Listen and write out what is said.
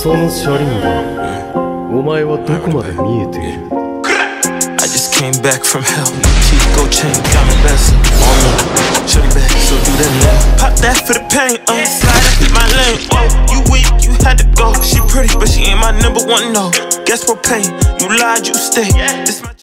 その車輪がお前はどこまで見えている I just came back from hell. Teeth go chain, diamond bezel on me. Shorty back, so do that now. Pop that for the pain, slide up in my lane. You weak, you had to go. She pretty, but she ain't my number one, no. Guess what pain? You lied, you stay. This my